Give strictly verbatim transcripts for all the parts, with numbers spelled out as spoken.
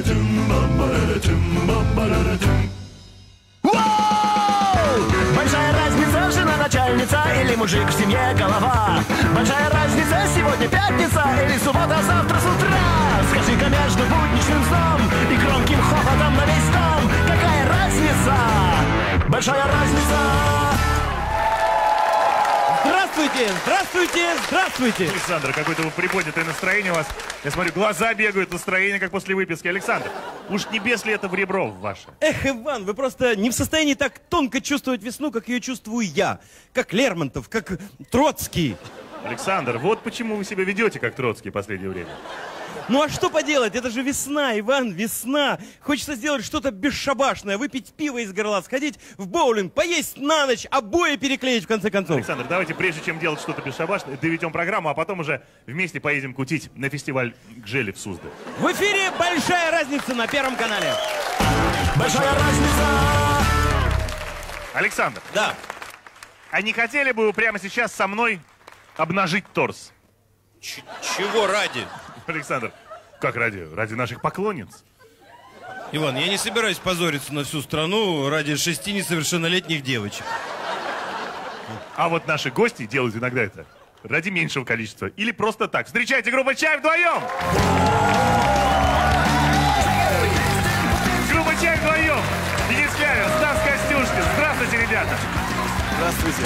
Большая разница, жена начальница или мужик в семье голова. Большая разница, сегодня пятница или суббота, завтра с утра. Скажи-ка между будничным сном и громким хохотом на весь дом, какая разница? Большая разница. Здравствуйте, здравствуйте, здравствуйте. Александр, какое-то приподнятое настроение у вас. Я смотрю, глаза бегают, настроение, как после выписки. Александр, уж не бес ли это в ребро ваше? Эх, Иван, вы просто не в состоянии так тонко чувствовать весну, как ее чувствую я. Как Лермонтов, как Троцкий. Александр, вот почему вы себя ведете, как Троцкий в последнее время. Ну а что поделать, это же весна, Иван, весна. Хочется сделать что-то бесшабашное, выпить пиво из горла, сходить в боулинг, поесть на ночь, обои переклеить в конце концов. Александр, давайте прежде чем делать что-то бесшабашное, доведем программу, а потом уже вместе поедем кутить на фестиваль Гжели в Суздаль. В эфире «Большая разница» на Первом канале. Большая разница. Александр. Да. А не хотели бы вы прямо сейчас со мной обнажить торс? Ч- чего ради? Александр, как ради? Ради наших поклонниц? Иван, я не собираюсь позориться на всю страну ради шести несовершеннолетних девочек. А вот наши гости делают иногда это ради меньшего количества. Или просто так. Встречайте группу «Чай» вдвоем! Группа «Чай» вдвоем! Денис Клявин, Стас Костюшкин. Здравствуйте, ребята! Здравствуйте.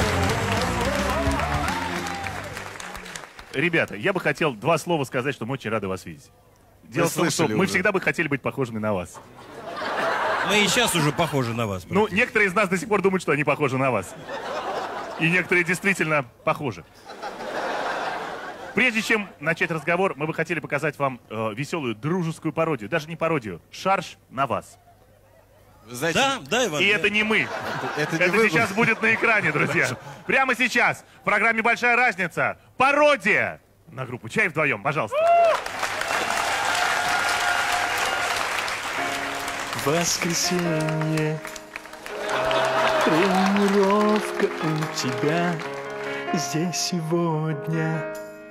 Ребята, я бы хотел два слова сказать, что мы очень рады вас видеть. Дело в том, что мы уже. всегда бы хотели быть похожими на вас. Мы и сейчас уже похожи на вас. Ну, некоторые из нас до сих пор думают, что они похожи на вас. И некоторые действительно похожи. Прежде чем начать разговор, мы бы хотели показать вам э, веселую дружескую пародию. Даже не пародию, шарж на вас. Вы знаете, Да, да, Иван. И я- это не мы. это, не Это вы сейчас были. будет на экране, друзья. Прямо сейчас в программе «Большая разница» пародия на группу «Чай» вдвоем. Пожалуйста. Воскресенье, тренировка у тебя здесь сегодня.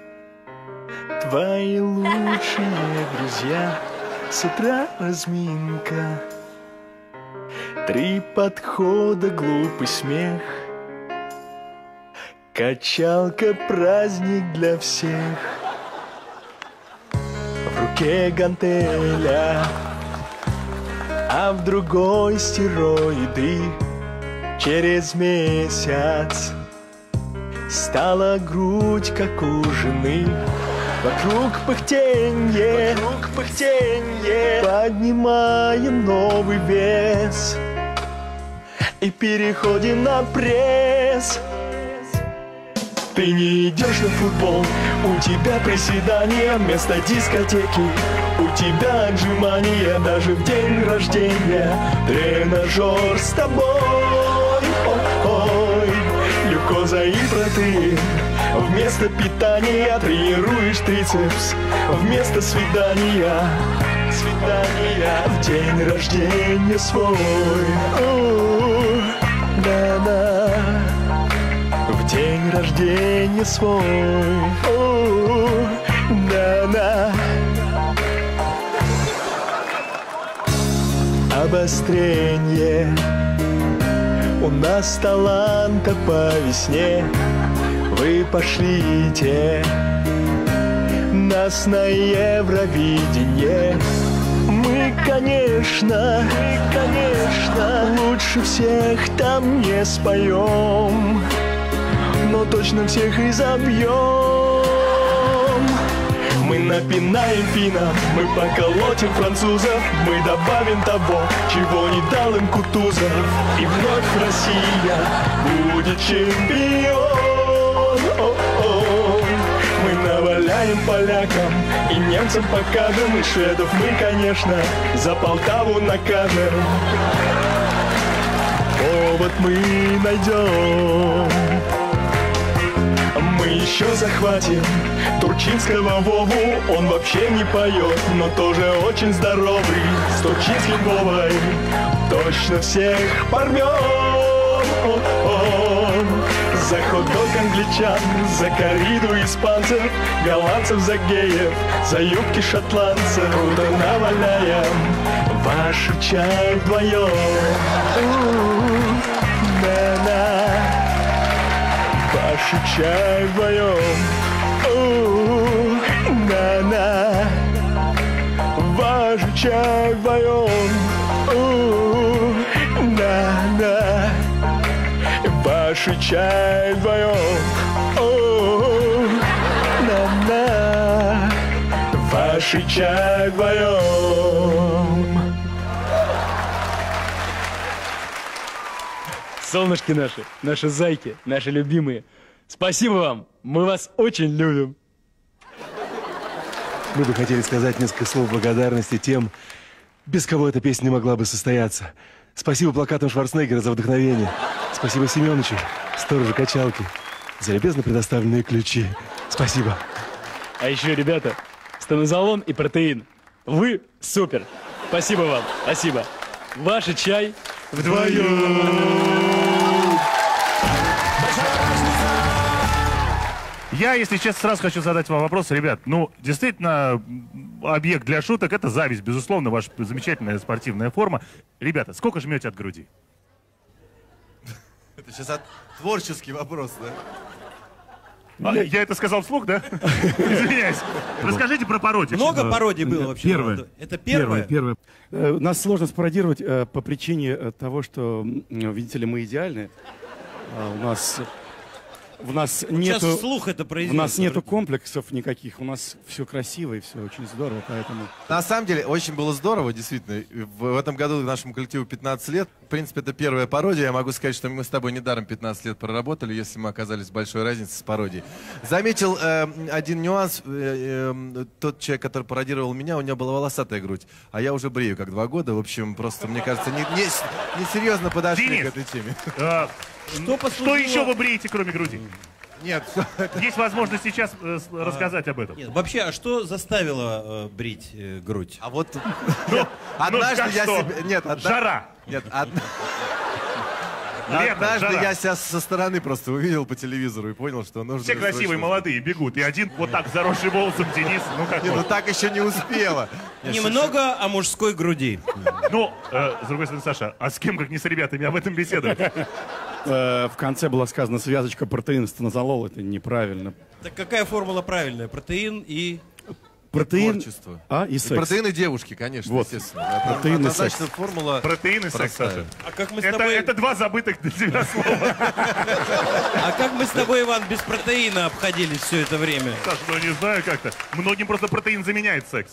Твои лучшие друзья, с утра разминка. Три подхода, глупый смех. Качалка, праздник для всех. В руке гантеля, а в другой стероиды. Через месяц стала грудь, как у жены. Вокруг пыхтенье, Вокруг пыхтенье, поднимаем новый вес и переходим на пресс. Ты не идешь на футбол, у тебя приседания вместо дискотеки. У тебя отжимания даже в день рождения. Тренажер с тобой, ой, глюкоза и протеин. Вместо питания тренируешь трицепс. Вместо свидания, свидания в день рождения свой. О, да-да. В день рождения свой. О, да-да. Обострение. У нас таланта по весне. Вы пошлите нас на Евровидение. Мы, конечно, мы, конечно, лучше всех там не споем, но точно всех и забьем. Мы напинаем финнов, мы поколотим французов, мы добавим того, чего не дал им Кутузов. И вновь Россия будет чемпион. О-о-о. Мы наваляем полякам и немцам покажем, и шведов мы, конечно, за Полтаву накажем. Повод мы найдем. Мы еще захватим турчинского Вову. Он вообще не поет, но тоже очень здоровый. С турчинским Вовой точно всех порвем. За хот-дог англичан, за корриду испанцев, голландцев, за геев, за юбки шотландцев. Круто наваляем ваш чай вдвоем. На-на. Ваш чай вдвоем. На-на. Ваш чай вдвоем. На-на. Ваш чай вдвоем. На-на. Ваш чай вдвоем. Солнышки наши, наши зайки, наши любимые. Спасибо вам, мы вас очень любим. Мы бы хотели сказать несколько слов благодарности тем, без кого эта песня не могла бы состояться. Спасибо плакатам Шварценеггера за вдохновение. Спасибо Семеновичу, сторожу качалки, за любезно предоставленные ключи. Спасибо. А еще, ребята, станозолон и протеин. Вы супер. Спасибо вам, спасибо. Ваш чай вдвоем. Я, если честно, сразу хочу задать вам вопрос, ребят. Ну, действительно, объект для шуток — это зависть, безусловно, ваша замечательная спортивная форма. Ребята, сколько жмете от груди? Это сейчас от... творческий вопрос, да? А, я это сказал вслух, да? Извиняюсь. Расскажите про пародию. Много пародий было вообще? Первое. Это первое? Первое. Э, Нас сложно спародировать э, по причине э, того, что, м, видите ли, мы идеальны. А у нас... В нас Сейчас нету, вслух это в произнес. нас нету комплексов никаких, у нас все красиво и все очень здорово, поэтому... На самом деле, очень было здорово, действительно. В, в этом году нашему коллективу пятнадцать лет. В принципе, это первая пародия. Я могу сказать, что мы с тобой недаром пятнадцать лет проработали, если мы оказались в большой разнице с пародией. Заметил э, один нюанс. Э, э, тот человек, который пародировал меня, у него была волосатая грудь. А я уже брею как два года. В общем, просто, мне кажется, не, не, не серьезно подошли Денис, к этой теме. э, Что, послужило... что еще вы бреете, кроме груди? Нет. Есть возможность сейчас э, с- рассказать об этом. Нет, вообще, а что заставило э, брить э, грудь? А вот Ну, однажды как я что? себе... Нет, одна- Жара. Нет, од- Лето, однажды жара. я себя со стороны просто увидел по телевизору и понял, что нужно... Все красивые, срочно- молодые бегут. И один вот так заросший волосом Денис. Ну как Не, ну вот. так еще не успела. Немного о мужской груди. Ну, э, с другой стороны, Саша, а с кем, как не с ребятами, об этом беседовать? Э, В конце была сказана связочка протеин станозолол, это неправильно. Так какая формула правильная? Протеин и... Протеин, Творчество. а, и И секс. протеины девушки, конечно, Вот. естественно. Это Протеин и однозначно секс. формула... Протеин и секс, простая. Саша. А как мы с Это, тобой... это два забытых для тебя слова. А как мы с тобой, Иван, без протеина обходились все это время? Саша, ну не знаю как-то. Многим просто протеин заменяет секс.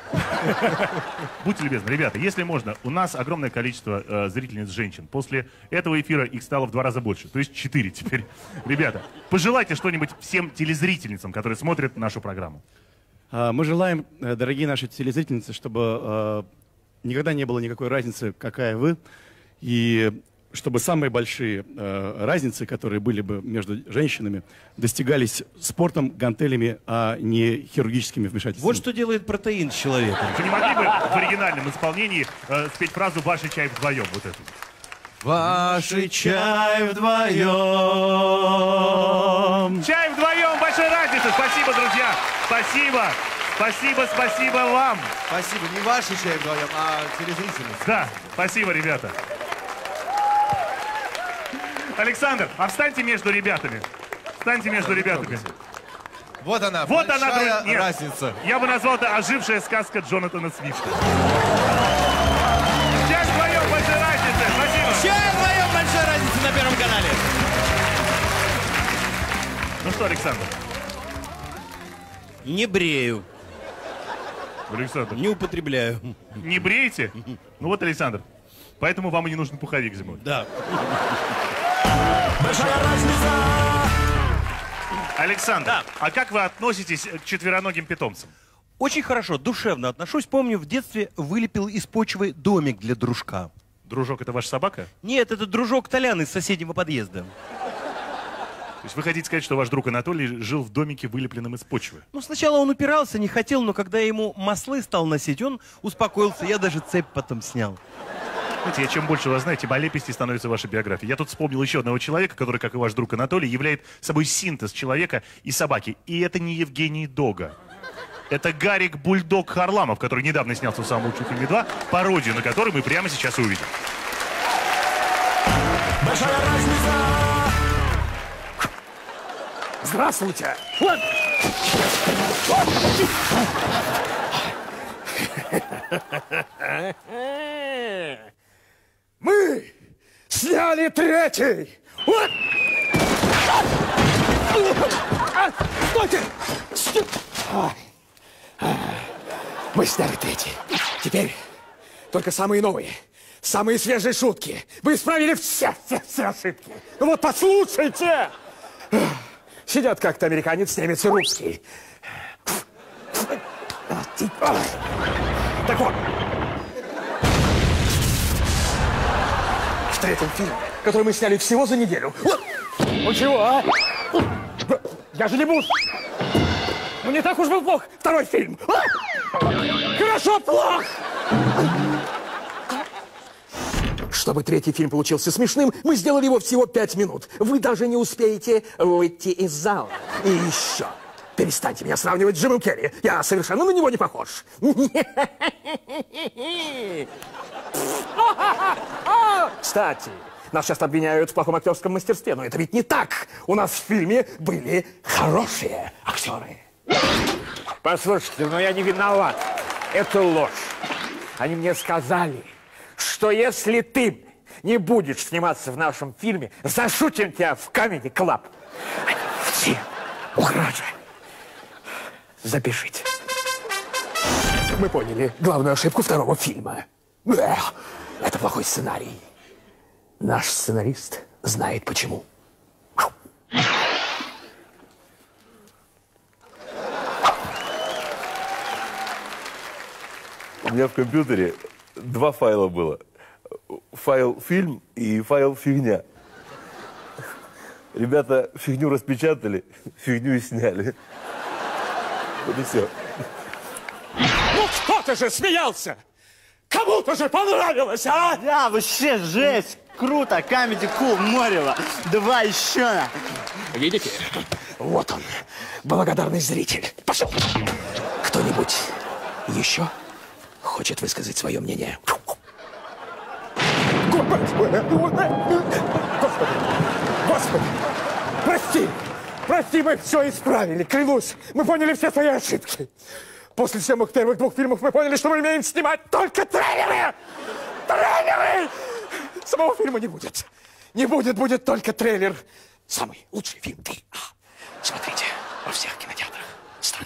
Будьте любезны, ребята, если можно, у нас огромное количество э, зрительниц женщин. После этого эфира их стало в два раза больше, то есть четыре теперь. Ребята, пожелайте что-нибудь всем телезрительницам, которые смотрят нашу программу. А, Мы желаем, э, дорогие наши телезрительницы, чтобы э, никогда не было никакой разницы, какая вы, и чтобы самые большие э, разницы, которые были бы между женщинами, достигались спортом, гантелями, а не хирургическими вмешательствами. Вот что делает протеин с человеком. Вы не могли бы в оригинальном исполнении э, спеть фразу «Ваш чай вдвоем», вот эту? Ваши чай вдвоем. Чай вдвоем, большой разницы. Спасибо, друзья. Спасибо. Спасибо, спасибо вам. Спасибо. Не ваши чай вдвоем, а телезрительницы. Да, спасибо, ребята. Александр, а встаньте между ребятами. Встаньте между ребятами. Вот она, Вот она, большая друзья. Нет, разница. я бы назвал это ожившая сказка Джонатана Свифта. Чай вдвоем, большой разницы. Спасибо. Чай вдвоем, большая разница на Первом канале. Ну что, Александр? Не брею, Александр, не употребляю. не бреете? Ну вот, Александр, поэтому вам и не нужен пуховик зимой. Да. Большая разница. Александр, Да. а как вы относитесь к четвероногим питомцам? Очень хорошо, душевно отношусь. Помню, в детстве вылепил из почвы домик для дружка. Дружок, это ваша собака? Нет, это дружок Толян из соседнего подъезда. То есть вы хотите сказать, что ваш друг Анатолий жил в домике, вылепленном из почвы? Ну, сначала он упирался, не хотел, но когда я ему маслы стал носить, он успокоился. Я даже цепь потом снял. Знаете, я чем больше вас знаю, тем олепистей становится ваша биография. Я тут вспомнил еще одного человека, который, как и ваш друг Анатолий, является собой синтез человека и собаки. И это не Евгений Дога. Это Гарик Бульдог Харламов, который недавно снялся в «Самом лучшем фильме два», пародию на который мы прямо сейчас увидим. Большая разница! Здравствуйте! Вот. Мы сняли третий! Вот! Стойте! Стойте! Мы сняли третий. Теперь только самые новые, самые свежие шутки. Вы исправили все, все, все ошибки. Ну вот послушайте! Сидят как-то американец, немец и русский. Так вот. В третьем фильме, который мы сняли всего за неделю. Ну чего, а? Я же не буду. Ну не так уж был плох второй фильм. Хорошо, плох. Чтобы третий фильм получился смешным, мы сделали его всего пять минут. Вы даже не успеете выйти из зала. И еще. Перестаньте меня сравнивать с Джимом Керри. Я совершенно на него не похож. Кстати, нас часто обвиняют в плохом актерском мастерстве, но это ведь не так. У нас в фильме были хорошие актеры. Послушайте, но я не виноват. Это ложь. Они мне сказали, что если ты не будешь сниматься в нашем фильме, зашутим тебя в Comedy Club. Они все угрожали. Запишите. Мы поняли главную ошибку второго фильма. Эх, это плохой сценарий. Наш сценарист знает почему. У меня в компьютере два файла было. Файл фильм и файл фигня. Ребята фигню распечатали, фигню и сняли. Вот и все. Ну кто-то же смеялся! Кому-то же понравилось, а? Да, вообще жесть! Круто! Comedy Club Морева! Давай еще! Видите? Вот он, благодарный зритель. Пошел! Кто-нибудь еще хочет высказать свое мнение? Господи! Господи! Прости! Прости, мы все исправили, клянусь! Мы поняли все свои ошибки! После съемок первых двух фильмов мы поняли, что мы умеем снимать только трейлеры! Трейлеры! Самого фильма не будет. Не будет, будет только трейлер. Самый лучший фильм «Ты». Смотрите во всех кинотеатрах страны.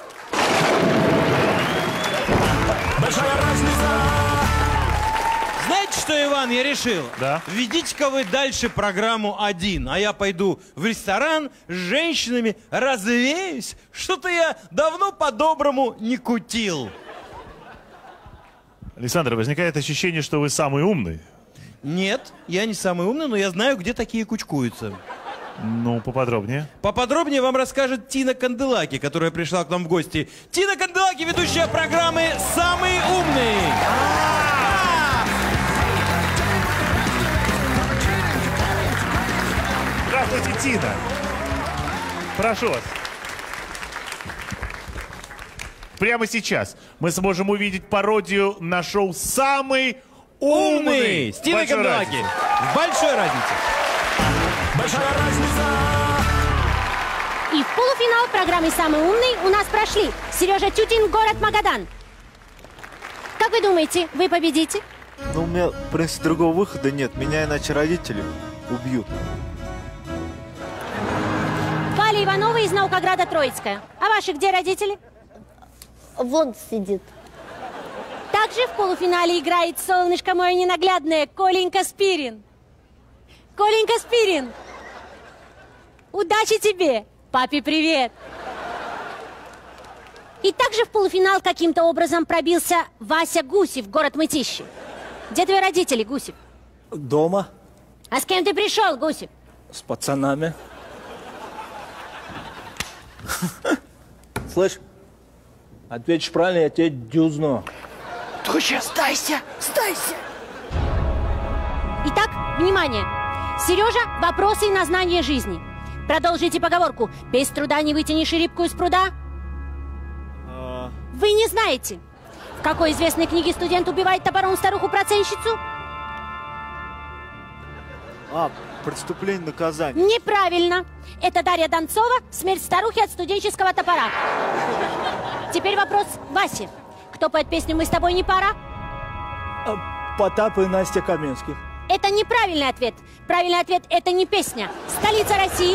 Большая разница! Знаете, что, Иван, я решил? Да. Ведите-ка вы дальше программу один, а я пойду в ресторан с женщинами, развеюсь. Что-то я давно по-доброму не кутил. Александр, возникает ощущение, что вы самый умный. Нет, я не самый умный, но я знаю, где такие кучкуются. Ну, поподробнее. Поподробнее вам расскажет Тина Канделаки, которая пришла к нам в гости. Тина Канделаки, ведущая программы «Самый умный». Здравствуйте, Тина. Прошу вас. Прямо сейчас мы сможем увидеть пародию на шоу «Самый умный». Умный! С Тиной Канделаки. В большой разнице. Большая разница! И в полуфинал программы «Самый умный» у нас прошли Сережа Тютин, город Магадан. Как вы думаете, вы победите? Ну, у меня, в принципе, другого выхода нет. Меня иначе родители убьют. Валя Иванова из Наукограда Троицкая. А ваши где родители? Вон сидит. Также в полуфинале играет солнышко мое ненаглядное Коленька Спирин. Коленька Спирин, удачи тебе! Папе привет! И также в полуфинал каким-то образом пробился Вася Гусев, город Мытищи. Где твои родители, Гусев? Дома. А с кем ты пришел, Гусев? С пацанами. Слышь, ответишь правильно, я тебе дюзну. Туча, сдайся, сдайся! Внимание! Сережа, вопросы на знание жизни. Продолжите поговорку. Без труда не вытянешь рыбку из пруда. А... Вы не знаете, в какой известной книге студент убивает топором старуху-процентщицу? а, преступление, наказание. Неправильно. Это Дарья Донцова, смерть старухи от студенческого топора. Теперь вопрос Васе. Кто поет песню «Мы с тобой не пара»? А, Потап и Настя Каменских. Это неправильный ответ. Правильный ответ – это не песня. Столица России.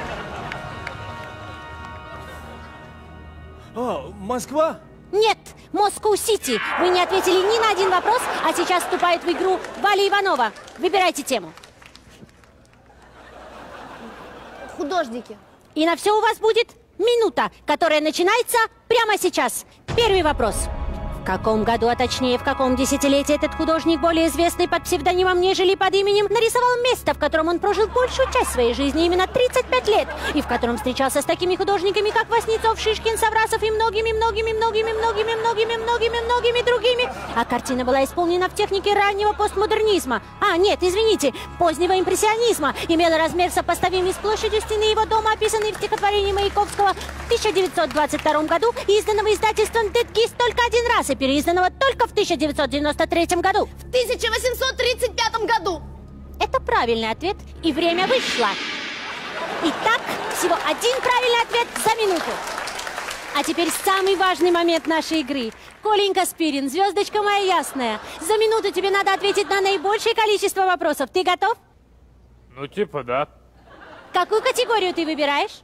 А, Москва? Нет, Москва-Сити. Вы не ответили ни на один вопрос, а сейчас вступает в игру Валя Иванова. Выбирайте тему. Художники. И на все у вас будет минута, которая начинается прямо сейчас. Первый вопрос. В каком году, а точнее в каком десятилетии этот художник, более известный под псевдонимом, нежели под именем, нарисовал место, в котором он прожил большую часть своей жизни, именно тридцать пять лет, и в котором встречался с такими художниками, как Васнецов, Шишкин, Саврасов и многими-многими-многими-многими-многими-многими другими. А картина была исполнена в технике раннего постмодернизма. А, нет, извините, позднего импрессионизма. Имела размер, сопоставимый с площадью стены его дома, описанной в стихотворении Маяковского в тысяча девятьсот двадцать втором году, изданного издательством «Дедгиз» только один раз, и переизданного только в тысяча девятьсот девяносто третьем году. В тысяча восемьсот тридцать пятом году. Это правильный ответ, и время вышло. Итак, всего один правильный ответ за минуту. А теперь самый важный момент нашей игры. Коленька Спирин, звездочка моя ясная, за минуту тебе надо ответить на наибольшее количество вопросов. Ты готов? Ну, типа, да. Какую категорию ты выбираешь?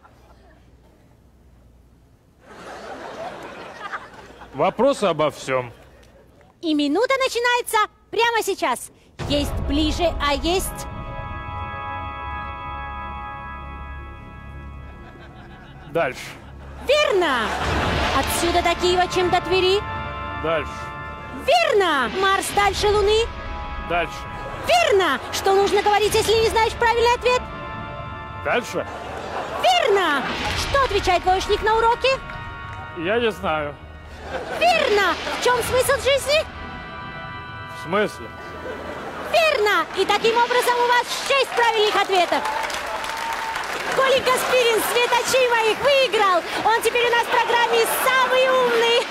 Вопросы обо всем. И минута начинается прямо сейчас. Есть ближе, а есть... Дальше. Верно! Отсюда до Киева, чем до Твери. Дальше. Верно! Марс дальше Луны. Dальше. Верно! Что нужно говорить, если не знаешь правильный ответ? Дальше. Верно! Что отвечает двоечник на уроке? Я не знаю. Верно! В чем смысл жизни? В смысле? Верно! И таким образом у вас шесть правильных ответов. Коленька Спирин, светочей моих, выиграл! Он теперь у нас в программе самый умный!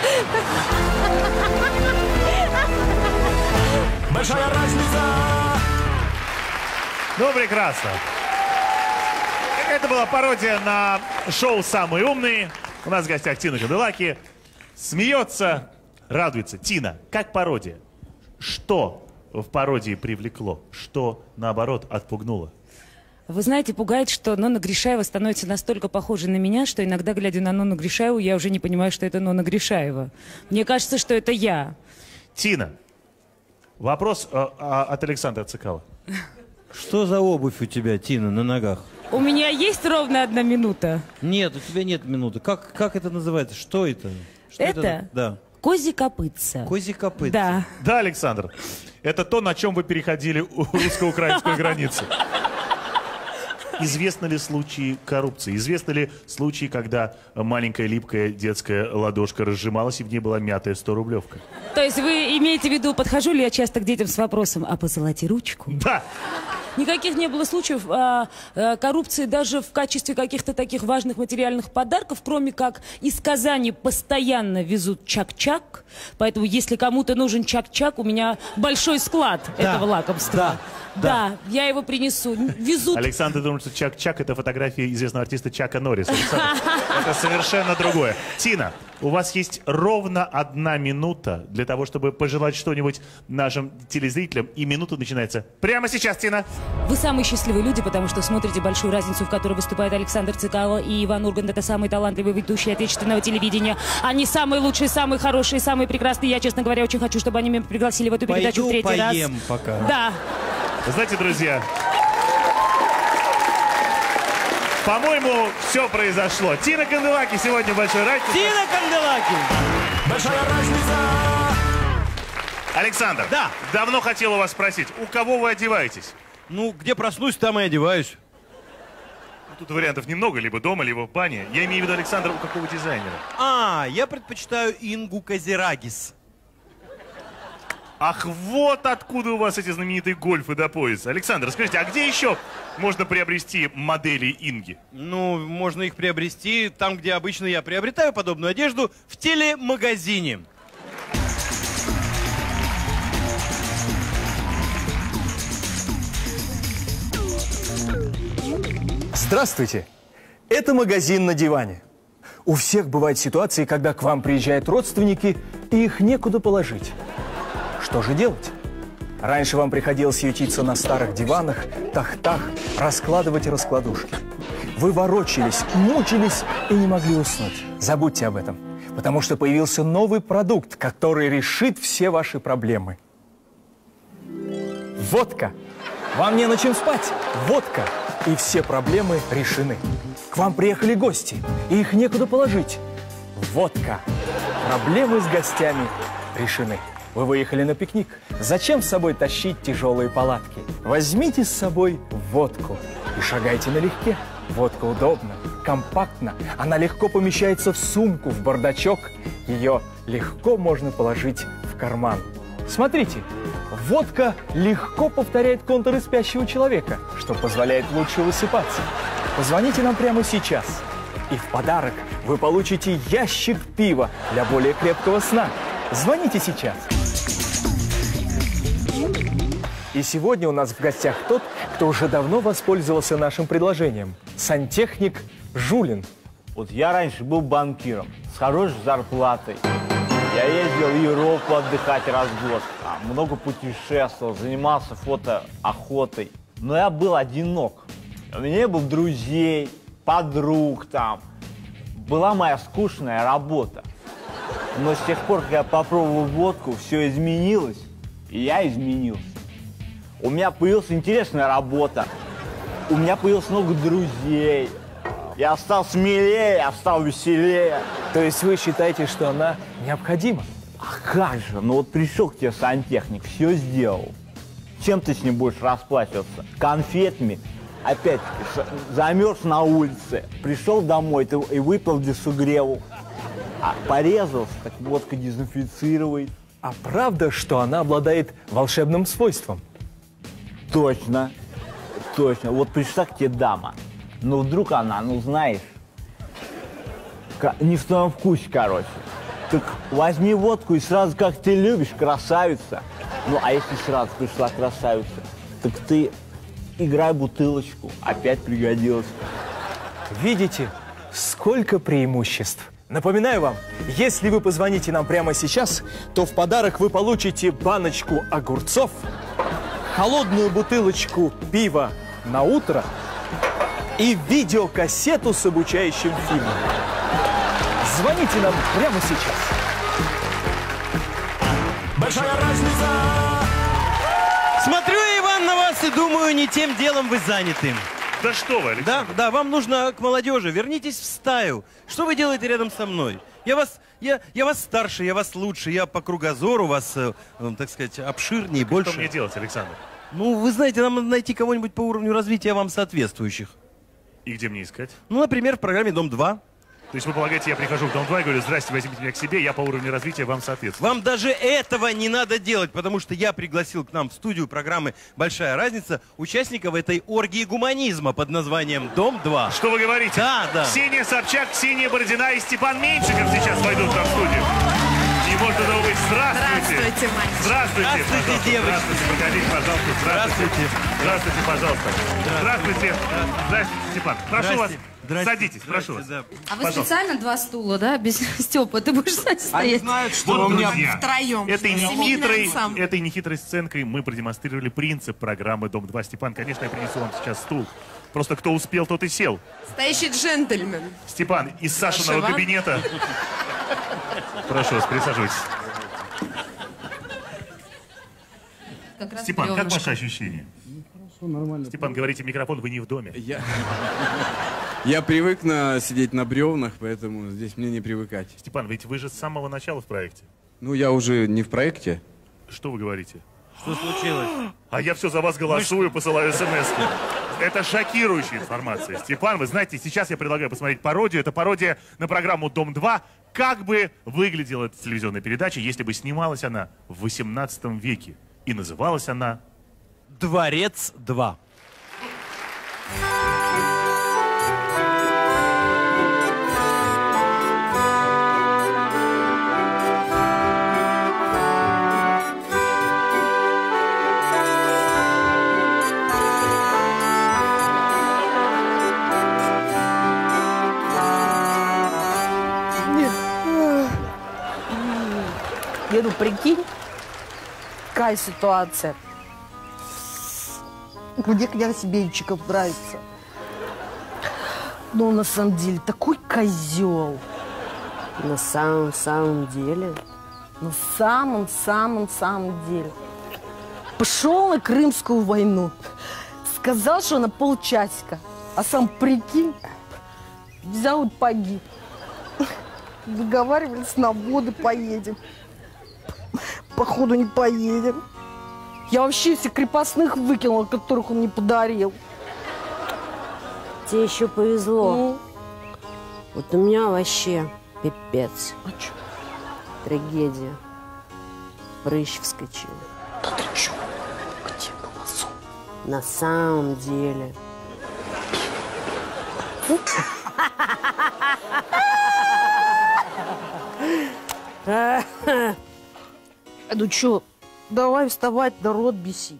Большая разница! Ну, прекрасно. Это была пародия на шоу «Самые умные». У нас в гостях Тина Канделаки. Смеется, радуется. Тина, как пародия? Что в пародии привлекло? Что, наоборот, отпугнуло? Вы знаете, пугает, что Нонна Гришаева становится настолько похожей на меня, что иногда, глядя на Нонну Гришаеву, я уже не понимаю, что это Нонна Гришаева. Мне кажется, что это я. Тина, вопрос э, от Александра Цикала. Что за обувь у тебя, Тина, на ногах? У меня есть ровно одна минута. Нет, у тебя нет минуты. Как, как это называется? Что это? Что это? это? Да. Козьи копытца. Козьи копытца. Да. Да, Александр. Это то, на чем вы переходили русско-украинскую границу. Известны ли случаи коррупции? Известны ли случаи, когда маленькая липкая детская ладошка разжималась, и в ней была мятая сто-рублевка? То есть вы имеете в виду, подхожу ли я часто к детям с вопросом, а позолоти ручку? Да. Никаких не было случаев а, а, коррупции даже в качестве каких-то таких важных материальных подарков, кроме как из Казани постоянно везут чак-чак. Поэтому если кому-то нужен чак-чак, у меня большой склад Да. этого лакомства. Да. Да, да, я его принесу. Везут. Александр думает, что Чак-Чак — это фотография известного артиста Чака Норриса. Александр, это совершенно другое. Тина, у вас есть ровно одна минута для того, чтобы пожелать что-нибудь нашим телезрителям. И минута начинается прямо сейчас, Тина. Вы самые счастливые люди, потому что смотрите «Большую разницу», в которой выступают Александр Цикало и Иван Ургант. Это самые талантливые ведущие отечественного телевидения. Они самые лучшие, самые хорошие, самые прекрасные. Я, честно говоря, очень хочу, чтобы они меня пригласили в эту передачу в Пойду третий раз. поем пока. Да. Знаете, друзья, по-моему, все произошло. Тина Канделаки сегодня в «Большой разнице». Тина Канделаки! Большая разница! Александр, да. Давно хотел у вас спросить, у кого вы одеваетесь? Ну, где проснусь, там и одеваюсь. Тут вариантов немного, либо дома, либо в бане. Я имею в виду, Александр, у какого дизайнера? А, я предпочитаю Ингу Казирагис. Ах, вот откуда у вас эти знаменитые гольфы до пояса. Александр, скажите, а где еще можно приобрести модели Инги? Ну, можно их приобрести там, где обычно я приобретаю подобную одежду, в телемагазине. Здравствуйте! Это магазин на диване. У всех бывают ситуации, когда к вам приезжают родственники, и их некуда положить. Что же делать? Раньше вам приходилось ютиться на старых диванах, тахтах, раскладывать раскладушки. Вы ворочались, мучились и не могли уснуть. Забудьте об этом, потому что появился новый продукт, который решит все ваши проблемы. Водка. Вам не на чем спать. Водка. И все проблемы решены. К вам приехали гости, и их некуда положить. Водка. Проблемы с гостями решены. Вы выехали на пикник. Зачем с собой тащить тяжелые палатки? Возьмите с собой водку и шагайте налегке. Водка удобна, компактна. Она легко помещается в сумку, в бардачок. Ее легко можно положить в карман. Смотрите, водка легко повторяет контуры спящего человека, что позволяет лучше высыпаться. Позвоните нам прямо сейчас, и в подарок вы получите ящик пива для более крепкого сна. Звоните сейчас. И сегодня у нас в гостях тот, кто уже давно воспользовался нашим предложением. Сантехник Жулин. Вот я раньше был банкиром с хорошей зарплатой. Я ездил в Европу отдыхать раз в год, там, много путешествовал, занимался фотоохотой. Но я был одинок. У меня не было друзей, подруг там. Была моя скучная работа. Но с тех пор, как я попробовал водку, все изменилось, и я изменился. У меня появилась интересная работа, у меня появилось много друзей. Я стал смелее, я стал веселее. То есть вы считаете, что она необходима? А как же? Ну вот пришел к тебе сантехник, все сделал. Чем ты с ним будешь расплачиваться? Конфетами? Опять-таки, замерз на улице, пришел домой ты, и выпил для согрева. А порезался, так водка дезинфицирует. А правда, что она обладает волшебным свойством? Точно, точно. Вот пришла к тебе дама, но вдруг она, ну знаешь, не в твоем вкусе, короче. Так возьми водку и сразу, как ты любишь, красавица. Ну, а если сразу пришла красавица, так ты играй бутылочку, опять пригодилась. Видите, сколько преимуществ. Напоминаю вам, если вы позвоните нам прямо сейчас, то в подарок вы получите баночку огурцов, холодную бутылочку пива на утро и видеокассету с обучающим фильмом. Звоните нам прямо сейчас. Большая разница. Смотрю, Иван, на вас и думаю, не тем делом вы заняты. Да что вы, Александр? Да, да, вам нужно к молодежи. Вернитесь в стаю. Что вы делаете рядом со мной? Я вас, я, я вас старше, я вас лучше, я по кругозору вас, э, так сказать, обширнее, больше. Что мне делать, Александр? Ну, вы знаете, нам надо найти кого-нибудь по уровню развития вам соответствующих. И где мне искать? Ну, например, в программе «Дом-два». То есть вы полагаете, я прихожу в Дом-два и говорю: здрасте, возьмите меня к себе, я по уровню развития вам соответствую. Вам даже этого не надо делать, потому что я пригласил к нам в студию программы «Большая разница» участников этой оргии гуманизма под названием «Дом-два». Что вы говорите? Да, да. Ксения Собчак, Ксения Бородина и Степан Меньшиков сейчас войдут в студию. Не может этого быть. Здравствуйте. Здравствуйте, мальчики. Здравствуйте, Здравствуйте, пожалуйста. девочки. Здравствуйте, проходите, пожалуйста. Здравствуйте. Здравствуйте, пожалуйста. Здравствуйте. Здравствуйте, Степан. Прошу вас. Садитесь, прошу вас. А вы Пожалуйста. специально два стула, да? Без Степа, ты будешь сзади стоять? Они знают, что вот, у меня втроем. Этой Семейный нехитрой, ансамбль. этой нехитрой сценкой мы продемонстрировали принцип программы «Дом-два». Степан, конечно, я принесу вам сейчас стул. Просто кто успел, тот и сел. Стоящий джентльмен. Степан, из Сашиного Прошу, кабинета. Прошу вас, присаживайтесь. Как раз Степан, как бревнышко. ваши ощущения? Хорошо, нормально. Степан, говорите в микрофон, вы не в доме. Я, я привык на, сидеть на бревнах, поэтому здесь мне не привыкать. Степан, ведь вы же с самого начала в проекте. Ну, я уже не в проекте. Что вы говорите? Что случилось? А я все за вас голосую, посылаю смс-ки. Это шокирующая информация. Степан, вы знаете, сейчас я предлагаю посмотреть пародию. Это пародия на программу «Дом-два». Как бы выглядела эта телевизионная передача, если бы снималась она в восемнадцатом веке? И называлась она «Дворец два». Еду, прикинь, какая ситуация. Мне князь Меньшиков нравится. Но он на самом деле такой козел. На самом-самом деле? На самом-самом-самом деле. Пошел на Крымскую войну. Сказал, что на полчасика. А сам, прикинь, взял и погиб. Договаривались, на воды поедем. Походу не поедем. Я вообще всех крепостных выкинула, которых он не подарил. Тебе еще повезло. Ну? Вот у меня вообще пипец. А что? Трагедия. Прыщ вскочил. Да ты че? Где на носу? На самом деле. Ну что, давай вставать, народ бесить.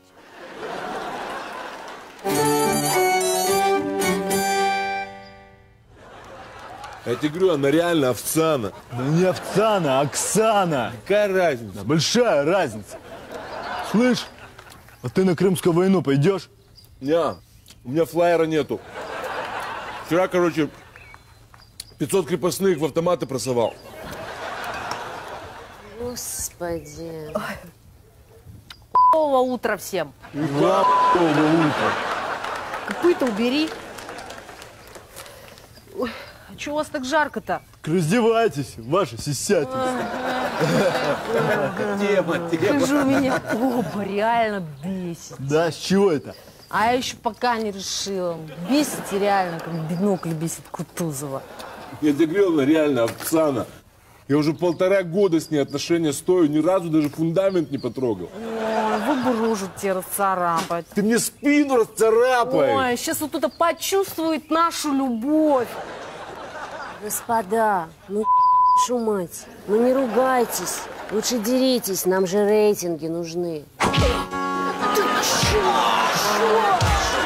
Я тебе говорю, она реально овцана. Да не овцана, а Оксана. Какая разница? Да большая разница. Слышь, а ты на Крымскую войну пойдешь? Не, у меня флайера нету. Вчера, короче, пятьсот крепостных в автоматы просовал. Господи. Х**ового утра всем. Х**ового утра. Копыта убери. Ой, а чего у вас так жарко-то? Раздевайтесь, ваша сисятинка. Тема, тема. Скажу, меня оба реально бесит. Да, с чего это? А я еще пока не решила. Бесит реально, как бинокль бесит Кутузова. Я тебе говорил, она реально овцана. Я уже полтора года с ней отношения стою, ни разу даже фундамент не потрогал. Ой, вы бы рожу тебе расцарапать. Ты мне спину расцарапай. Ой, сейчас вот это почувствует нашу любовь. Господа, ну шу мать, ну не ругайтесь. Лучше деритесь, нам же рейтинги нужны. Ты чё? Чё?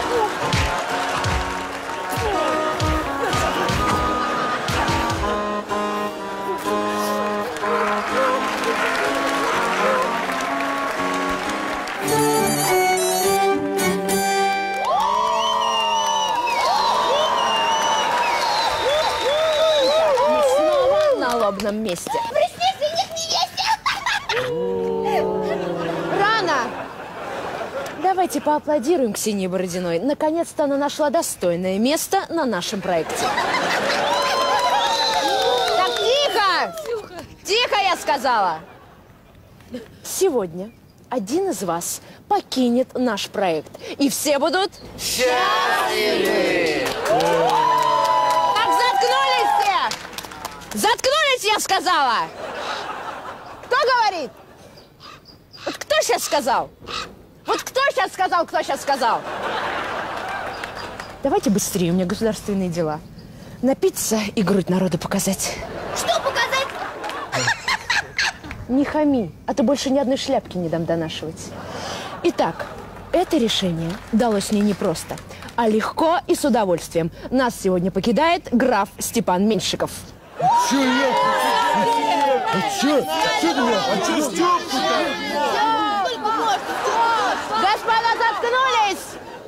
На месте. Рано! Давайте поаплодируем Ксении Бородиной. Наконец-то она нашла достойное место на нашем проекте. Так, тихо! Тихо, я сказала! Сегодня один из вас покинет наш проект. И все будут счастливы! Так, заткнулись все! Заткнулись, я сказала! Кто говорит? Вот кто сейчас сказал? Вот кто сейчас сказал, кто сейчас сказал? Давайте быстрее, у меня государственные дела. Напиться и грудь народу показать. Что показать? Не хами, а то больше ни одной шляпки не дам донашивать. Итак, это решение далось мне непросто, а легко и с удовольствием. Нас сегодня покидает граф Степан Меньшиков. Чё, я? А чё? Чё ты меня? А чё Стёпка-то? Господа, заткнулись!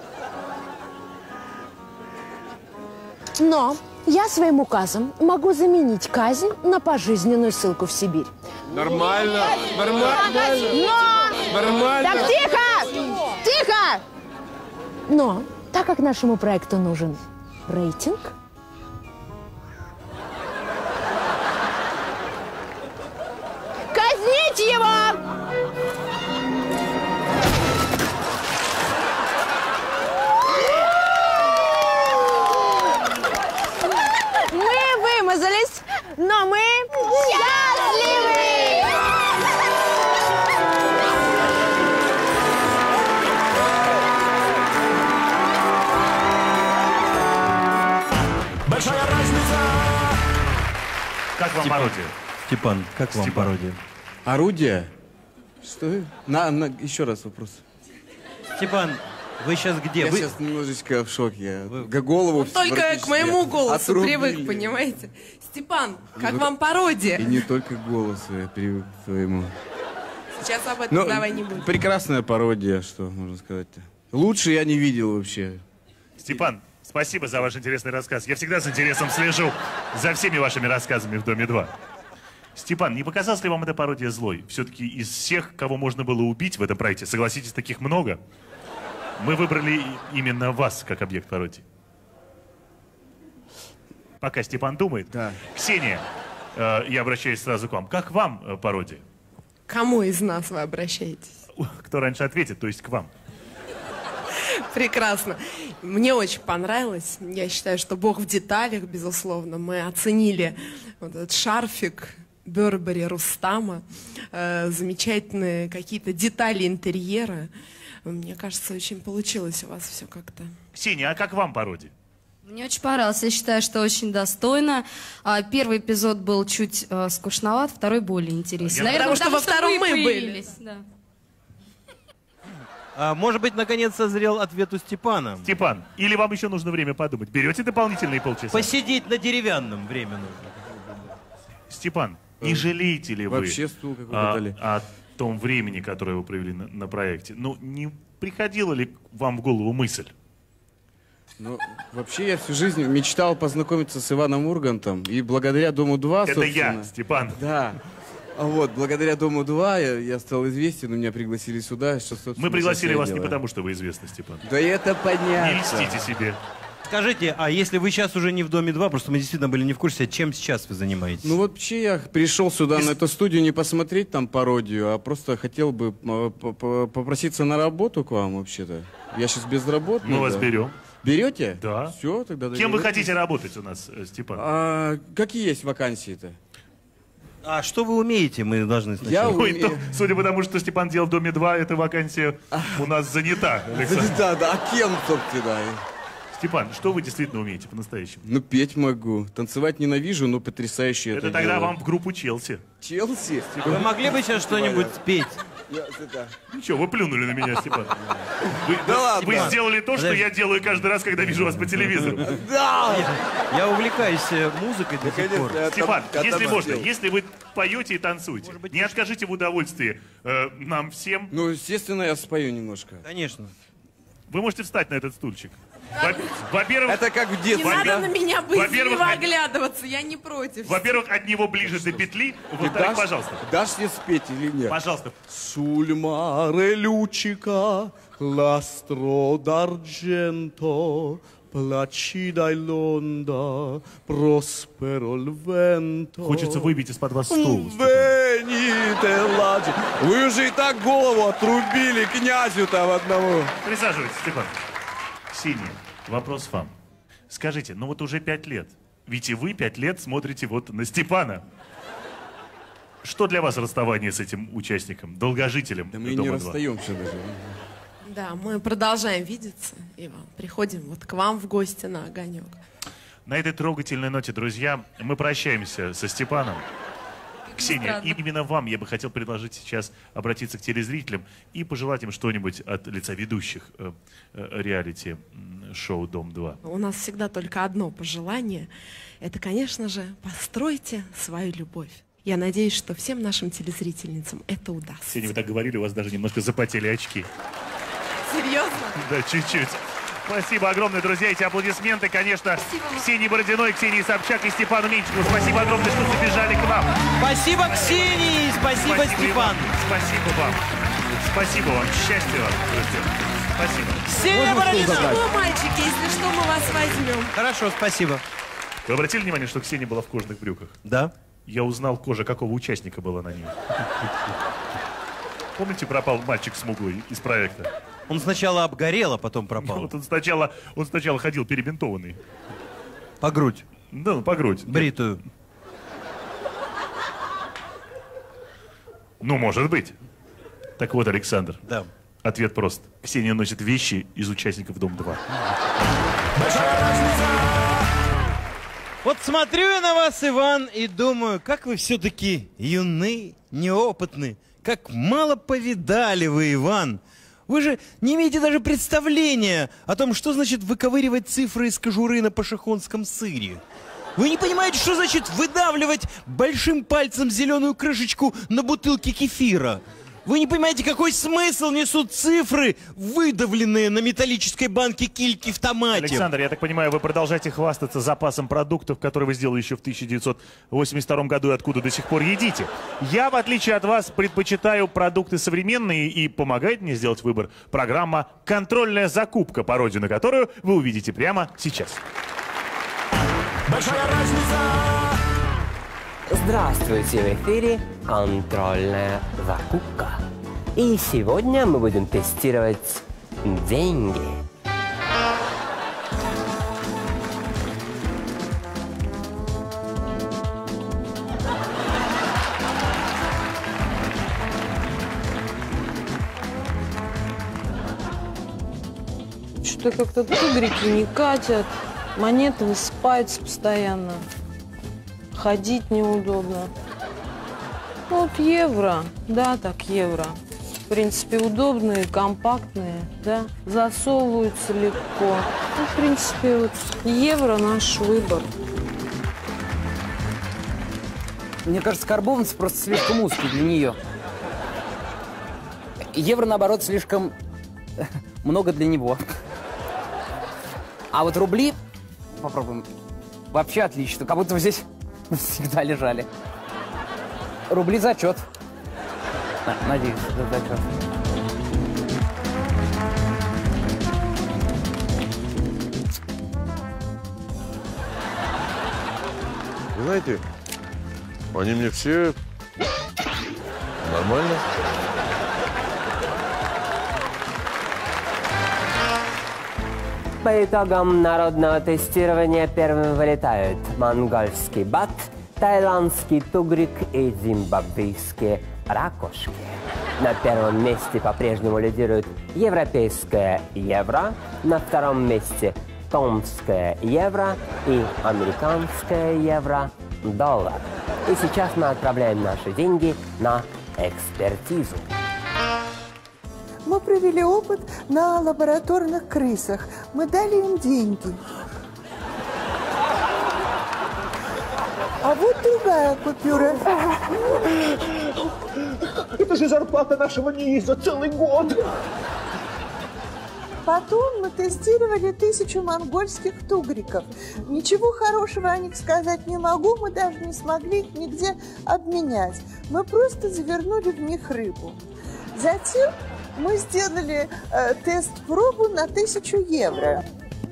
Но я своим указом могу заменить казнь на пожизненную ссылку в Сибирь. Нормально, нормально. Но! Нормально. Так, тихо! Тихо! Но, так как нашему проекту нужен рейтинг, казнить его! но мы счастливы! Большая разница. Как вам пародия? Степан, как вам Степан. пародия? Орудие? Что? На, на, еще раз вопрос. Степан, вы сейчас где? Я Вы- сейчас немножечко в шоке. Я голову Только практически к моему голосу отрубили. привык, понимаете? Степан, как Ну, вам пародия? И не только к голосу я привык к твоему. Сейчас об этом Ну, давай не будем. прекрасная пародия, что можно сказать-то. Лучше я не видел вообще. Степан, спасибо за ваш интересный рассказ. Я всегда с интересом слежу за всеми вашими рассказами в «Доме-два». Степан, не показалась ли вам эта пародия злой? Все-таки из всех, кого можно было убить в этом проекте, согласитесь, таких много, мы выбрали именно вас как объект пародии. Пока Степан думает. Да. Ксения, э, я обращаюсь сразу к вам. Как вам э, пародия? Кому из нас вы обращаетесь? Кто раньше ответит, то есть к вам. Прекрасно. Мне очень понравилось. Я считаю, что Бог в деталях, безусловно. Мы оценили вот этот шарфик Бербери Рустама, э, замечательные какие-то детали интерьера. Мне кажется, очень получилось у вас все как-то. Ксения, а как вам пародия? Мне очень понравилось. Я считаю, что очень достойно. А, Первый эпизод был чуть э, скучноват, второй более интересен. Я- Потому что во втором вы мы были. появились, да. А, может быть, наконец созрел ответ у Степана. Степан, или вам еще нужно время подумать? Берете дополнительные полчаса? Посидеть на деревянном время нужно. Степан, не жалеете ли вы Вообще стул какой-то а, дали. о том времени, которое вы провели на, на проекте? Ну, не приходила ли вам в голову мысль? Ну, вообще я всю жизнь мечтал познакомиться с Иваном Ургантом. И благодаря Дому-два, Это собственно... я, Степан. Да. А вот, благодаря Дому-два я, я стал известен, и меня пригласили сюда. Что, собственно, Мы пригласили сейчас я вас не делаю. потому, что вы известны, Степан. Да это понятно. Не льстите себе. Скажите, а если вы сейчас уже не в «Доме-два», просто мы действительно были не в курсе, чем сейчас вы занимаетесь? Ну вообще я пришел сюда на эту студию не посмотреть там пародию, а просто хотел бы э, по- по- попроситься на работу к вам вообще-то. Я сейчас безработный. Мы вас да. берем. Берете? Да. Все, тогда Кем вы договорились. хотите работать у нас, э, Степан? А, какие есть вакансии-то? А что вы умеете, мы должны Я сначала... Ой, умею. то, судя по тому, что Степан делал в «Доме-два», эта вакансия у нас занята, Александр. Да, да, а кем, собственно? Степан, что вы действительно умеете по-настоящему? Ну, петь могу. Танцевать ненавижу, но потрясающе это Это тогда делаю. вам в группу «Челси». Челси? Вы могли бы сейчас что-нибудь спеть? Я- это- Ничего, вы плюнули на меня, Степан. Вы, Да ладно. вы сделали то, что Подожди. я делаю каждый раз, когда вижу вас по телевизору. Да! Я увлекаюсь э, музыкой до сих пор. Я Степан, там- я если там можно, сделал. если вы поете и танцуете, не откажите в удовольствии э, нам всем. Ну, естественно, я спою немножко. Конечно. Вы можете встать на этот стульчик. Во- Во-первых, Это как в Не детстве, надо да? на меня Во-первых, боязливо от- оглядываться, я не против. во-первых, от него ближе до петли. Ты Во-вторых, дашь- пожалуйста. Дашь мне спеть или нет? Пожалуйста. Sul mare luccica l'astro d'argento, placida è l'onda, prospero il vento. Хочется выбить из-под вас стул. Степан. Venite laggi. Вы уже и так голову отрубили князю там одному. Присаживайтесь, Степан. Ксения, вопрос вам. Скажите, ну вот уже пять лет. Ведь и вы пять лет смотрите вот на Степана. Что для вас расставание с этим участником, долгожителем Да мы и не «Дома-два»? расстаемся даже. Да, мы продолжаем видеться, Иван. Приходим вот к вам в гости на огонек. На этой трогательной ноте, друзья, мы прощаемся со Степаном. Ксения, Странно. именно вам я бы хотел предложить сейчас обратиться к телезрителям и пожелать им что-нибудь от лица ведущих э, э, реалити-шоу «Дом-два». У нас всегда только одно пожелание. Это, конечно же, постройте свою любовь. Я надеюсь, что всем нашим телезрительницам это удастся. Ксения, вы так говорили, у вас даже немножко запотели очки. Серьезно? Да, чуть-чуть. Спасибо огромное, друзья. Эти аплодисменты, конечно, Ксении Бородиной, Ксении Собчак и Степану Меньшикову. Спасибо огромное, что забежали к нам. Спасибо, Ксении! Спасибо, Степан! Иван. Спасибо вам. Спасибо вам. Счастья вам, друзья. Спасибо. Ксения Бородина! Ну, мальчики, если что, мы вас возьмем. Хорошо, спасибо. Вы обратили внимание, что Ксения была в кожаных брюках? Да. Я узнал, кожа какого участника была на ней. Помните, пропал мальчик смуглый из проекта? Он сначала обгорел, а потом пропал. Вот он сначала, он сначала ходил перебинтованный. По грудь. Да, ну, по грудь. Бритую. Ну, может быть. Так вот, Александр. Да. Ответ прост. Ксения носит вещи из участников Дом-два. Вот смотрю я на вас, Иван, и думаю, как вы все-таки юны, неопытны. Как мало повидали вы, Иван. Вы же не имеете даже представления о том, что значит выковыривать цифры из кожуры на пашихонском сыре. Вы не понимаете, что значит выдавливать большим пальцем зеленую крышечку на бутылке кефира. Вы не понимаете, какой смысл несут цифры, выдавленные на металлической банке кильки в томате. Александр, я так понимаю, вы продолжаете хвастаться запасом продуктов, которые вы сделали еще в тысяча девятьсот восемьдесят втором году и откуда до сих пор едите. Я, в отличие от вас, предпочитаю продукты современные, и помогает мне сделать выбор программа «Контрольная закупка», пародию на которую вы увидите прямо сейчас. Большая разница. Здравствуйте, в эфире «Контрольная закупка». И сегодня мы будем тестировать деньги. Что-то как-то тугрики не катят, монеты высыпаются постоянно. Ходить неудобно. Ну, вот евро, да, так, евро. В принципе, удобные, компактные, да, засовываются легко. Ну, в принципе, вот евро наш выбор. Мне кажется, карбованцы просто слишком узкий для нее. Евро, наоборот, слишком много для него. А вот рубли, попробуем, вообще отлично, как будто здесь всегда лежали. Рубли зачет. А, надеюсь, это зачет. Вы знаете, они мне все нормально. По итогам народного тестирования первым вылетают монгольский бат, таиландский тугрик и зимбабвийские ракушки. На первом месте по-прежнему лидирует европейское евро, на втором месте томское евро и американское евро доллар. И сейчас мы отправляем наши деньги на экспертизу. Мы провели опыт на лабораторных крысах. Мы дали им деньги. А вот другая купюра. Это же зарплата нашего НИИ за целый год. Потом мы тестировали тысячу монгольских тугриков. Ничего хорошего о них сказать не могу, мы даже не смогли их нигде обменять. Мы просто завернули в них рыбу. Затем мы сделали э, тест-пробу на тысячу евро.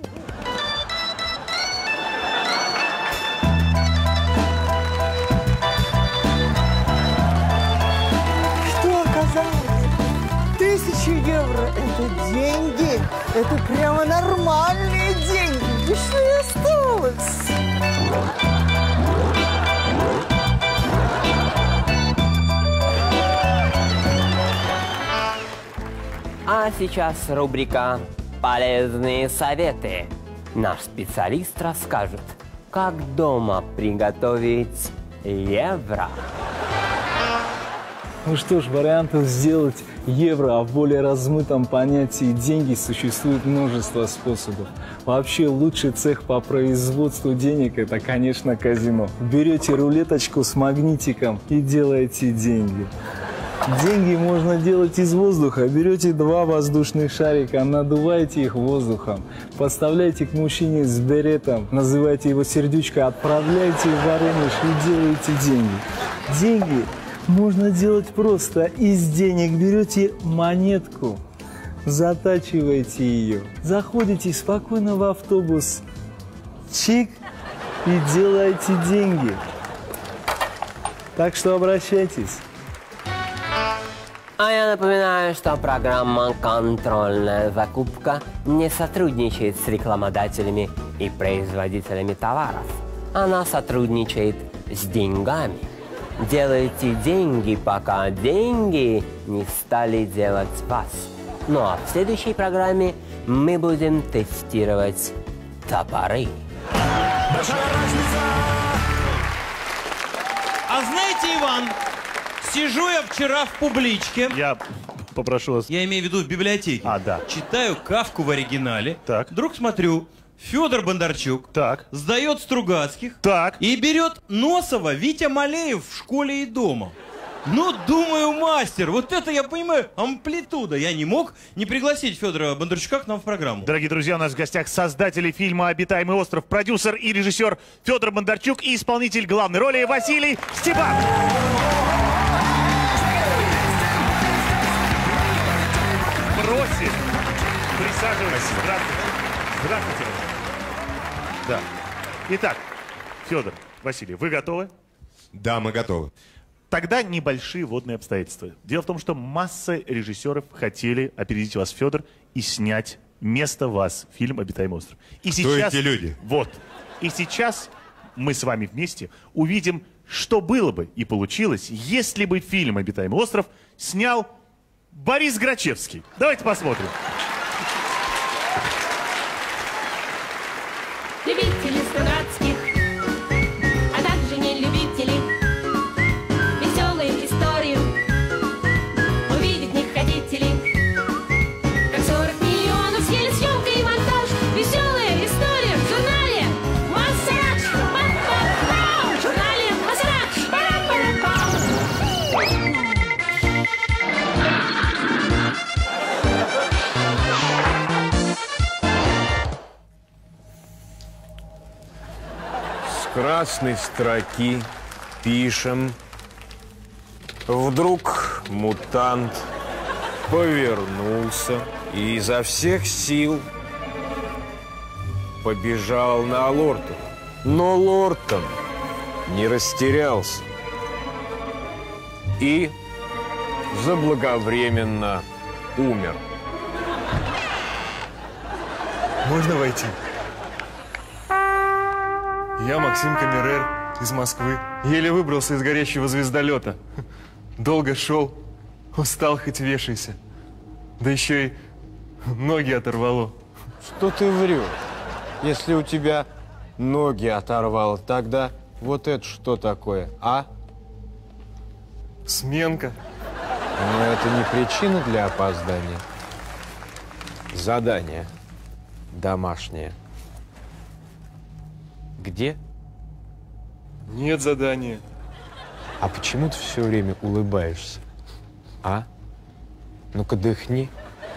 Что оказалось? Тысяча евро – это деньги. Это прямо нормальные деньги. Да что и осталось? А сейчас рубрика «Полезные советы». Наш специалист расскажет, как дома приготовить евро. Ну что ж, вариантов сделать евро в более размытом понятии деньги существует множество способов. Вообще лучший цех по производству денег – это, конечно, казино. Берете рулеточку с магнитиком и делаете деньги. Деньги можно делать из воздуха. Берете два воздушных шарика, надуваете их воздухом, подставляете к мужчине с беретом, называете его сердючкой, отправляете в Воронеж и делаете деньги. Деньги можно делать просто. Из денег берете монетку, затачиваете ее, заходите спокойно в автобус, чик, и делаете деньги. Так что обращайтесь. А я напоминаю, что программа «Контрольная закупка» не сотрудничает с рекламодателями и производителями товаров. Она сотрудничает с деньгами. Делайте деньги, пока деньги не стали делать вас. Ну а в следующей программе мы будем тестировать топоры. А знаете, Иван, сижу я вчера в публичке. Я попрошу вас. Я имею в виду в библиотеке. А, да. Читаю Кафку в оригинале. Так. Вдруг смотрю, Федор Бондарчук так. сдает Стругацких так. и берет Носова Витя Малеев в школе и дома. Ну, думаю, мастер, вот это, я понимаю, амплитуда. Я не мог не пригласить Федора Бондарчука к нам в программу. Дорогие друзья, у нас в гостях создатели фильма «Обитаемый остров», продюсер и режиссер Федор Бондарчук и исполнитель главной роли Василий Степан. Просим. Присаживайтесь. Здравствуйте. Здравствуйте. Да. Итак, Федор, Василий, вы готовы? Да, мы готовы. Тогда небольшие водные обстоятельства. Дело в том, что масса режиссеров хотели опередить вас, Федор, и снять вместо вас фильм «Обитаемый остров». И Кто сейчас, эти люди? Вот. И сейчас мы с вами вместе увидим, что было бы и получилось, если бы фильм «Обитаемый остров» снял Борис Грачевский. Давайте посмотрим. Любители Стругацких, а также не любители, веселые истории увидеть не хотите ли? Как сорок миллионов съели съемка и монтаж, веселые истории в журнале Массарадж. Па-па-па! В журнале Массарадж. Пара-пара-пау! Красной строки пишем. Вдруг мутант повернулся и изо всех сил побежал на Лортон. Но Лортон не растерялся и заблаговременно умер. Можно войти? Я Максим Камерер из Москвы. Еле выбрался из горящего звездолета. Долго шел, устал хоть вешайся. Да еще и ноги оторвало. Что ты врешь? Если у тебя ноги оторвало, тогда вот это что такое, а? Сменка. Но это не причина для опоздания. Задание домашнее. Где? Нет задания. А почему ты все время улыбаешься? А? Ну-ка дыхни.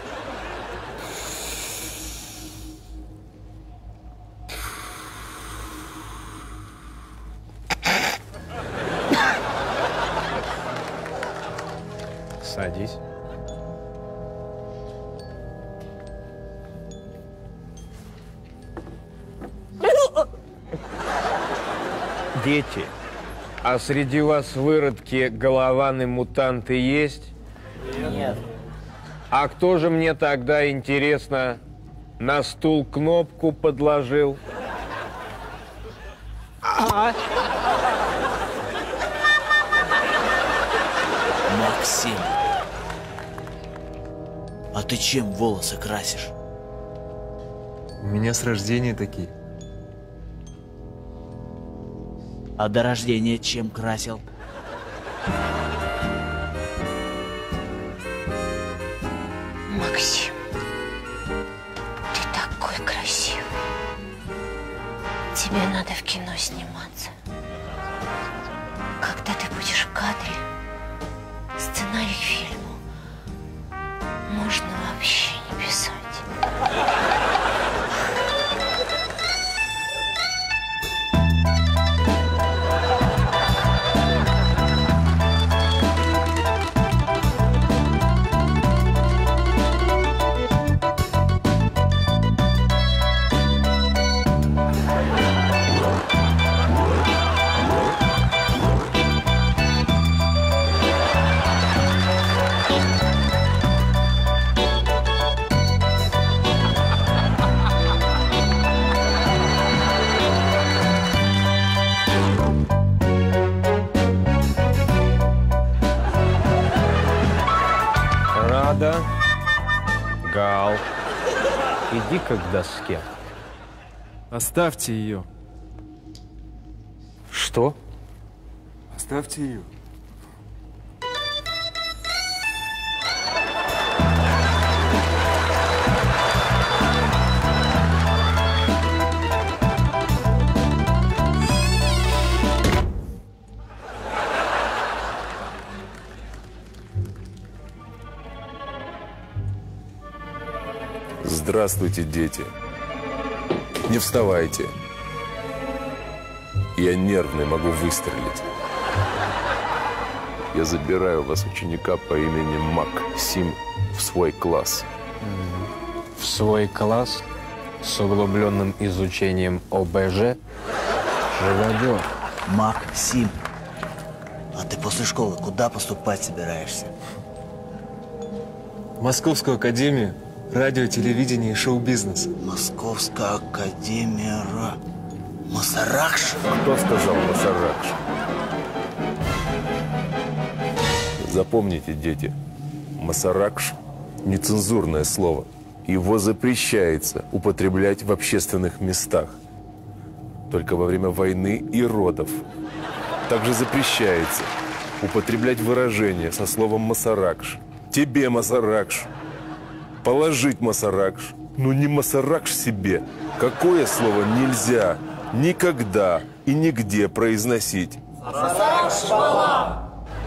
Садись. Дети, а среди вас выродки голованы-мутанты есть? Нет. А кто же мне тогда, интересно, на стул кнопку подложил? А? Максим, а ты чем волосы красишь? У меня с рождения такие. А до рождения чем красил? Максим, ты такой красивый. Тебе надо в кино сниматься. Когда ты будешь в кадре, сценарий к фильму можно вообще не писать. Иди-ка к доске. Оставьте ее. Что? Оставьте ее. Здравствуйте, дети. Не вставайте. Я нервный, могу выстрелить. Я забираю вас, ученика по имени Максим, в свой класс. В свой класс? С углубленным изучением О Б Ж? Живодер. Максим, а ты после школы куда поступать собираешься? В Московскую академию радио, телевидение и шоу-бизнес. Московская академия Ра... Масаракш? Кто сказал Масаракш? Запомните, дети, Масаракш – нецензурное слово. Его запрещается употреблять в общественных местах. Только во время войны и родов. Также запрещается употреблять выражение со словом Масаракш. Тебе, Масаракш. Положить Масаракш. Ну не Масаракш себе. Какое слово нельзя никогда и нигде произносить? Масаракш шпала!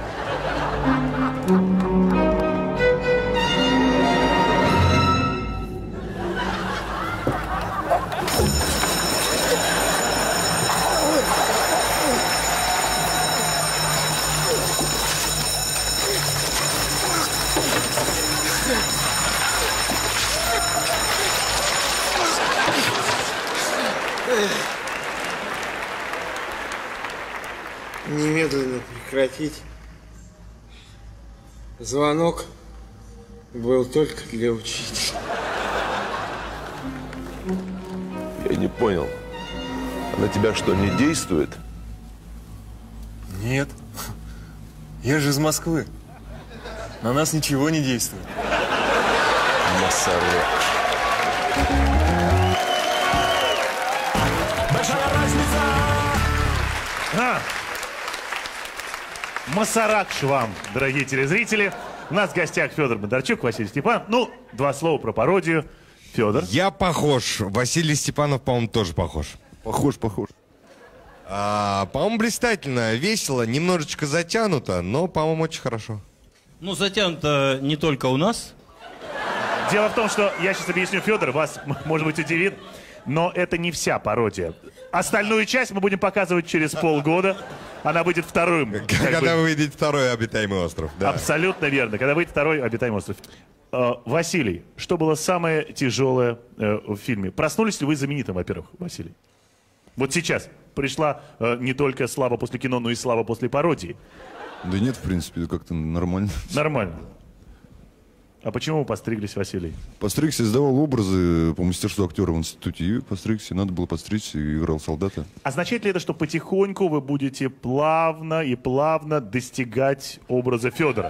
Немедленно прекратить. Звонок был только для учителя. Я не понял. А на тебя что, не действует? Нет. Я же из Москвы. На нас ничего не действует. Масаракш. Большая разница! А! Масаракш вам, дорогие телезрители. У нас в гостях Федор Бондарчук, Василий Степанов. Ну, два слова про пародию. Федор. Я похож. Василий Степанов, по-моему, тоже похож. Похож, похож. А, по-моему, блистательно, весело, немножечко затянуто, но, по-моему, очень хорошо. Ну, затянуто не только у нас. Дело в том, что я сейчас объясню, Федор, вас, может быть, удивит, но это не вся пародия. Остальную часть мы будем показывать через полгода. Она выйдет вторым. Когда бы... выйдет второй обитаемый остров. Да. Абсолютно верно. Когда выйдет второй обитаемый остров. Э, Василий, что было самое тяжелое э, в фильме? Проснулись ли вы знаменитым, во-первых, Василий? Вот сейчас пришла э, не только слава после кино, но и слава после пародии. Да нет, в принципе, как-то нормально. Нормально. А почему вы постриглись, Василий? Постригся, сдавал образы по мастерству актера в институте. И постригся, надо было подстричься, и играл солдата. Означает ли это, что потихоньку вы будете плавно и плавно достигать образа Федора?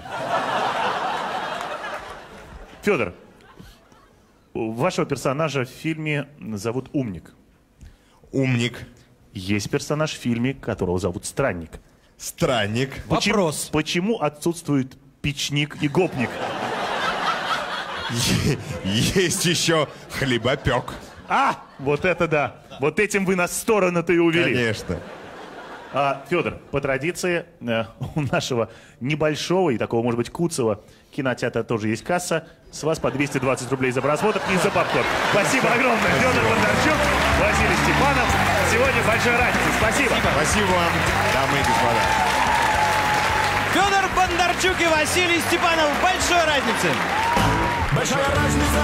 Федор, вашего персонажа в фильме зовут Умник. Умник. Есть персонаж в фильме, которого зовут Странник. Странник. Почему, Вопрос. Почему отсутствует Печник и Гопник? Есть еще хлебопек. А, вот это да. Вот этим вы нас в сторону-то и увели. Конечно. А, Федор, по традиции э, у нашего небольшого и такого, может быть, куцого кинотеатра тоже есть касса. С вас по двести двадцать рублей за просмотр и за попкорн. Спасибо огромное. Федор Бондарчук, Василий Степанов. Сегодня большая разница. Спасибо. Спасибо вам, дамы и господа. Федор Бондарчук и Василий Степанов. Большой разницы. Большая разница!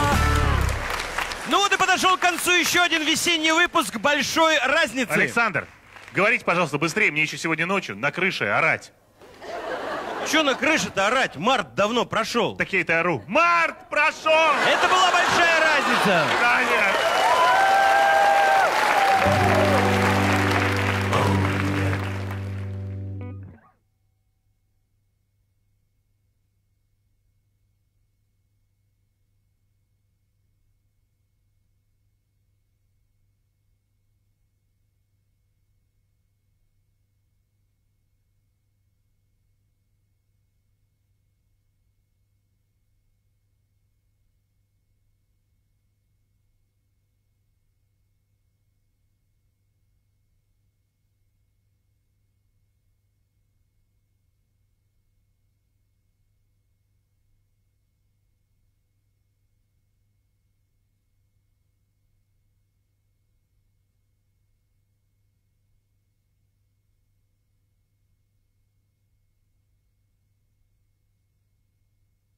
Ну вот и подошел к концу еще один весенний выпуск «Большой разницы». Александр, говорите, пожалуйста, быстрее. Мне еще сегодня ночью на крыше орать. Че на крыше-то орать? Март давно прошел. Так я это ору. Март прошел! Это была большая разница. До свидания.